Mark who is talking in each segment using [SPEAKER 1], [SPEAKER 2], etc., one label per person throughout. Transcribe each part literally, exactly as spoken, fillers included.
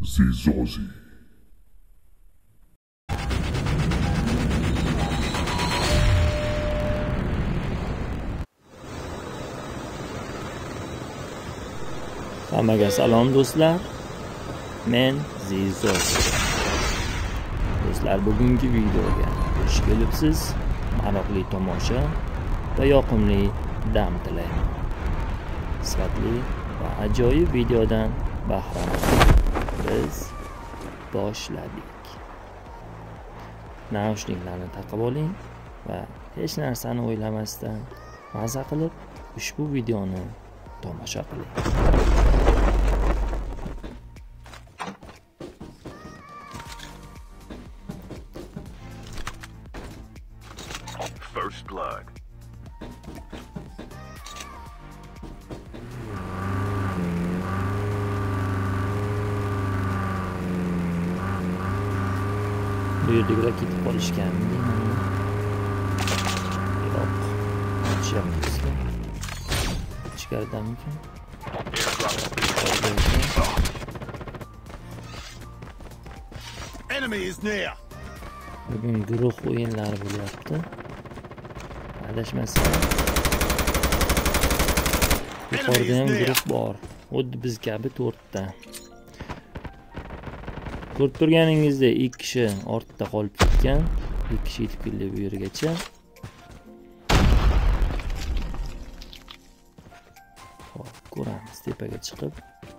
[SPEAKER 1] Zizozi.
[SPEAKER 2] Hammaga salom do'stlar. Men Zizozi. Do'stlar, bugungi videoga xush kelibsiz. Maroqli tomosha va yoqimli dam tilayman. Sifatli va ajoyib videodan bahramand. Biz boshladik. Naushniklarni taqib oling va hech narsani o'ylamasdan maza qilib ushbu videoni tomosha qiling.
[SPEAKER 3] First blood.
[SPEAKER 2] Bu yerdagilar ketib qolishganmi deyman. Yo'q. Chiqyapti. Ichkaridamikan?
[SPEAKER 3] Enemy is near.
[SPEAKER 2] Bugun guruh o'yinlari bo'lyapti. Adashmasam. Yuqorida ham guruh bor. Xuddi biz kabi to'rtta. Ko'rib turganingizdek, ikki kishi ortda qolib ketgan. ikki kishi yetib keldi bu yergacha. Xo'p, ko'ramiz tepaga chiqib.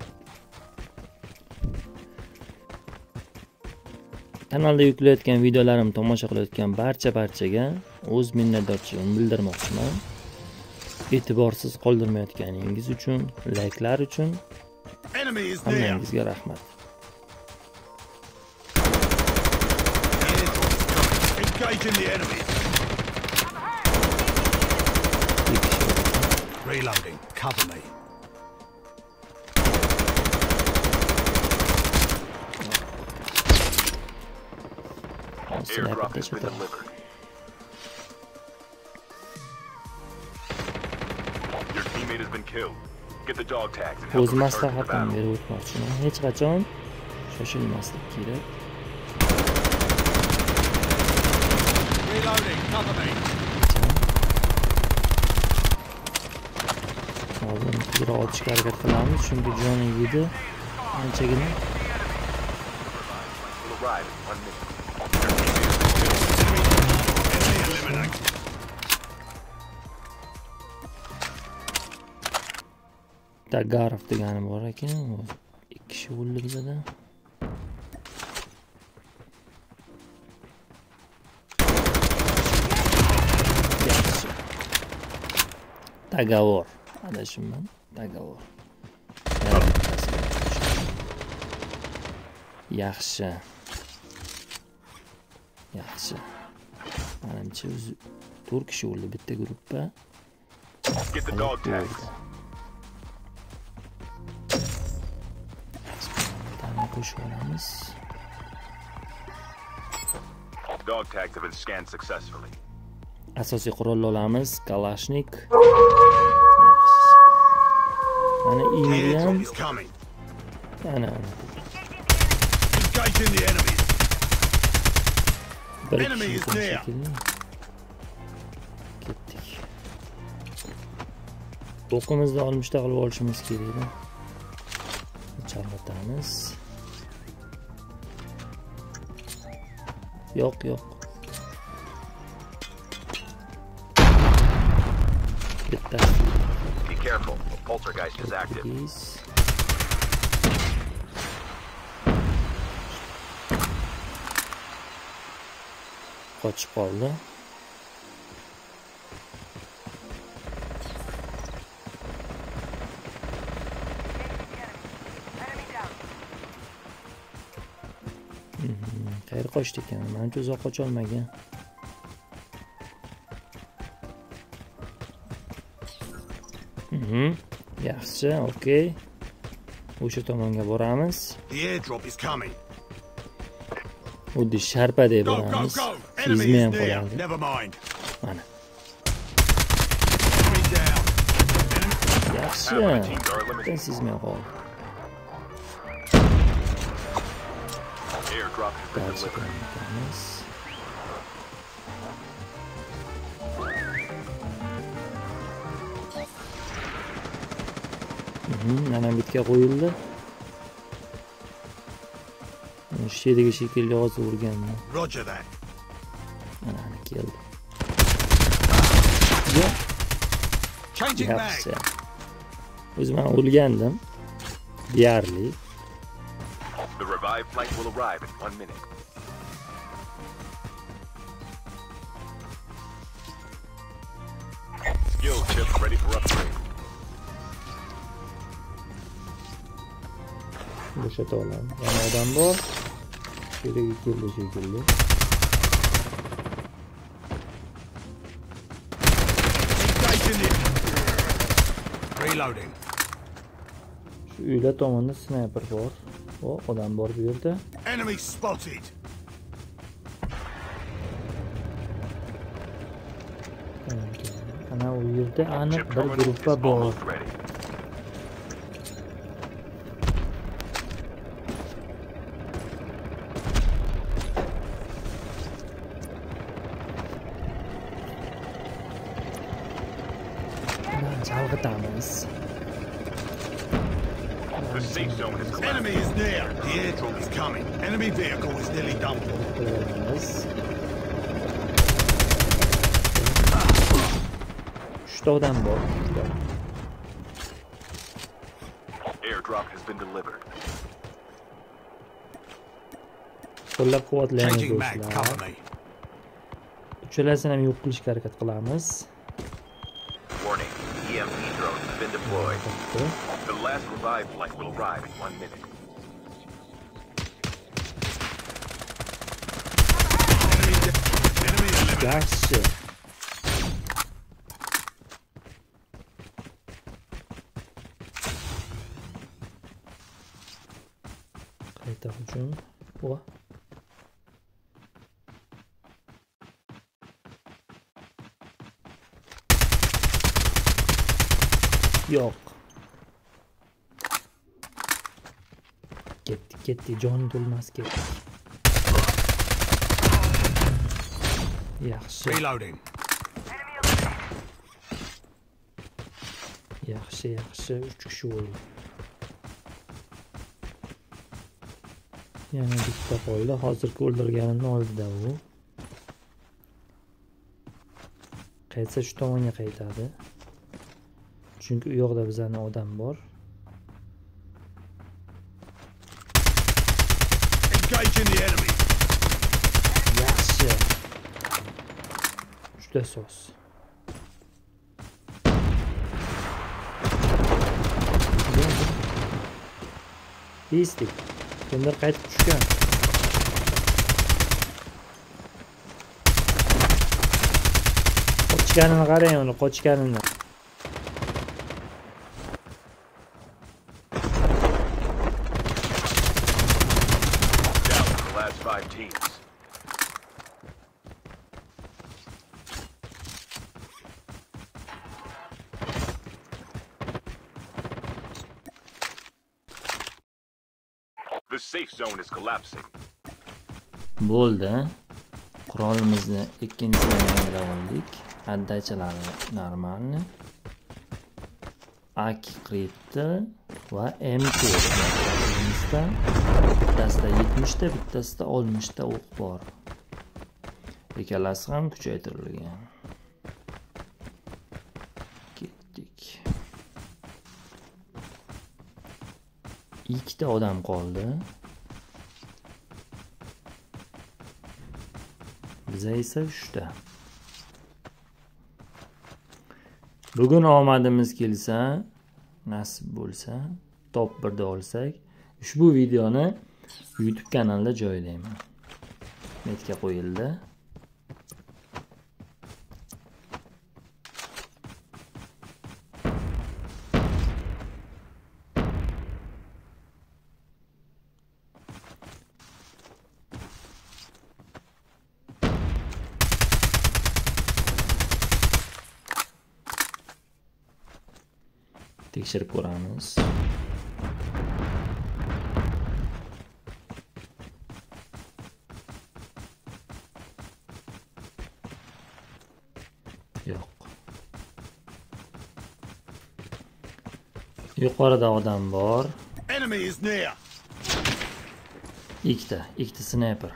[SPEAKER 2] Kanalda yuklayotgan videolarimni tomosha qilayotgan barcha barchaga o'z minnatdorchiligimni bildirmoqchiman. E'tiborsiz qoldirmayotganingiz uchun, layklar uchun hammangizga rahmat.
[SPEAKER 3] Engaging the enemy. Reloading. Cover me. Airdrop has been delivered. Your teammate has been killed. Get the dog tags and help
[SPEAKER 2] O'z
[SPEAKER 3] them return to the
[SPEAKER 2] maslahatim
[SPEAKER 3] battle.
[SPEAKER 2] berib o'tmoqchiman. Hech qachon shoshilmaslik kerak.
[SPEAKER 3] Reloading. Cover me.
[SPEAKER 2] Hozir tezroq otishga harakat qilamiz, chunki joni yedi anchagina.
[SPEAKER 3] Will arrive in one minute.
[SPEAKER 2] Tagarov degani bor ekan, ikki kishi o'ldi bizada. Yaxshi. Tagovor. Adashimman. Tagovor. Yaxshi. Yaxshi. Menimcha o'zi to'rt kishi o'ldi bitta guruhda.
[SPEAKER 3] Get the dog tags.
[SPEAKER 2] Qo'shamiz.
[SPEAKER 3] Dog tags have been scanned successfully.
[SPEAKER 2] Asosiy qurol olamiz, Kalashnik. Mana
[SPEAKER 3] Airdrop
[SPEAKER 2] inigan.
[SPEAKER 3] is coming.
[SPEAKER 2] Ana.
[SPEAKER 3] Engaging the enemy.
[SPEAKER 2] Bir
[SPEAKER 3] Enemy is
[SPEAKER 2] kishi
[SPEAKER 3] near.
[SPEAKER 2] shekilli. Ketdik. O'qimizni olmishta qilib olishimiz kerak. Chalg'itamiz. Yo'q, yo'q. Bittasi.
[SPEAKER 3] Be careful. Poltergeist is active.
[SPEAKER 2] Please. Qochib qoldi. Qayerga qochdi ekan? Menimcha uzoq qocha olmagan. Mhm. Yaxshi, okey. O'sha tomonga boramiz.
[SPEAKER 3] The airdrop is coming.
[SPEAKER 2] Xuddi sharpadek
[SPEAKER 3] Go, go,
[SPEAKER 2] boramiz.
[SPEAKER 3] go. Enemy
[SPEAKER 2] Sezmay
[SPEAKER 3] is
[SPEAKER 2] ham
[SPEAKER 3] near.
[SPEAKER 2] qoladi.
[SPEAKER 3] Never mind.
[SPEAKER 2] Mana.
[SPEAKER 3] Enemy down.
[SPEAKER 2] Yaxshi. Bitta sezmay qoldi.
[SPEAKER 3] Airdrop has been
[SPEAKER 2] Gerçekten
[SPEAKER 3] delivered.
[SPEAKER 2] bakamiz. Mhm, mana bitga qo'yildi. Shu yerga shekilli hozir urganman.
[SPEAKER 1] Roger that.
[SPEAKER 2] Mana ana keldi.
[SPEAKER 1] Changing mag.
[SPEAKER 2] Yaxshi. O'zim ham o'lgandim. Deyarli.
[SPEAKER 3] The revived flight will arrive in one minute. Skill chip ready for upgrade.
[SPEAKER 2] Bo'shata olaman. Yana odam bor. Shu yerga keldi shekilli.
[SPEAKER 1] Engaging it. Reloading.
[SPEAKER 2] Shu uylar tomonda sniper bor. O, odam bor bu yerda.
[SPEAKER 1] Enemy spotted.
[SPEAKER 2] Ana u yerda aniq
[SPEAKER 3] Chip
[SPEAKER 2] bir
[SPEAKER 3] terminal is
[SPEAKER 2] gruppa bor.
[SPEAKER 3] almost ready.
[SPEAKER 2] Mana chalg'itamiz.
[SPEAKER 3] The safe zone has collapsed.
[SPEAKER 1] Enemy is near. The airdrop is coming. Enemy vehicle is nearly done for.
[SPEAKER 2] Qo'yamiz. Uchta odam bor. Uchta.
[SPEAKER 3] Airdrop has been delivered.
[SPEAKER 2] Qo'llab-quvvatlaymiz
[SPEAKER 1] Changing mag. Cover
[SPEAKER 2] do'stlar.
[SPEAKER 1] me.
[SPEAKER 2] Uchalasini ham yo'q qilishga harakat qilamiz.
[SPEAKER 3] Warning, E M P drone has been deployed.
[SPEAKER 2] Bitta.
[SPEAKER 3] The last revived flight will arrive in one minute.
[SPEAKER 1] Enemy de- Enemy eliminated.
[SPEAKER 2] Yaxshi. Qayta hujum. O. Yo'q. Ketdi, ketdi, jon to'lmas ketdi. Yaxshi,
[SPEAKER 1] Reloading.
[SPEAKER 2] yaxshi, yaxshi. uch kishi o'ldi. Yana bitta qo'ydi. Hozirgi o'ldirganimni oldida u. Qaytsa shu tomonga qaytadi. Chunki u yoqda bizning odam bor.
[SPEAKER 1] Engaging the enemy.
[SPEAKER 2] Yaxshi. Juda soz. Pislik. Kimdir qaytib tushgan. Qochganini qarang, uni qochganini.
[SPEAKER 3] Down to the last five teams. The safe zone is collapsing.
[SPEAKER 2] Bo'ldi. Qurolimizni ikkinchisini yangilab oldik. Addachilari normalni. A K Kripti va M K. Bittasida yetmishta, bittasida oltmishta o'q bor. Ikkalasi ham kuchaytirilgan. Ketdik. Ikkita odam qoldi. Biza esa uchta. Bugun omadimiz kelsa, nasib bo'lsa, top birda olsak, ushbu videoni YouTube kanalida joylayman. Metga qo'yildi. Tekshirib ko'ramiz. Yuqorida odam bor.
[SPEAKER 1] Enemy is near.
[SPEAKER 2] Ikkita, ikkita sniper.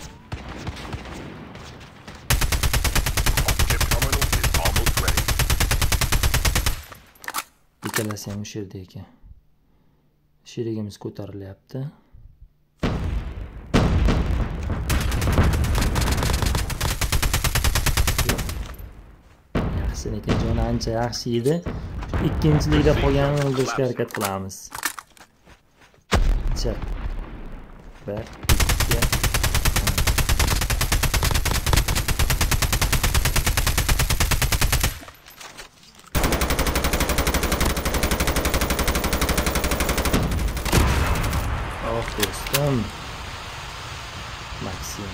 [SPEAKER 3] Chip terminal is almost ready.
[SPEAKER 2] Ikkalasi ham o'sha yerda ekan. Sherigimiz ko'tarilyapti. Yaxshi, lekin joni ancha yaxshi edi. Ikkinchilikda qolganini o'ldirishga harakat qilamiz. Chap. Bir, ikki. Oh, do'stim. Maksim.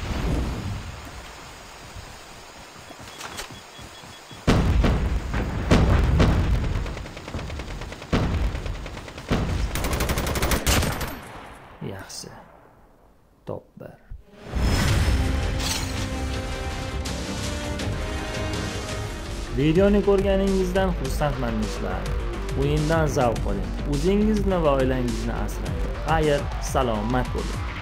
[SPEAKER 2] Yaxshi. Top bir. Videoni ko'rganingizdan xursandman do'stlar. O'yindan zavq oling. O'zingizni va oilangizni asrang. Xayr, salomat bo'ling.